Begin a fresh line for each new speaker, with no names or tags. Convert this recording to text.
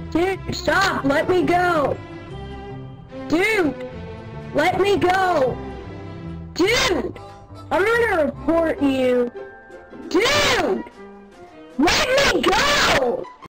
Dude, stop! Let me go! Dude! Let me go! Dude! I'm gonna report you! Dude! Let me go!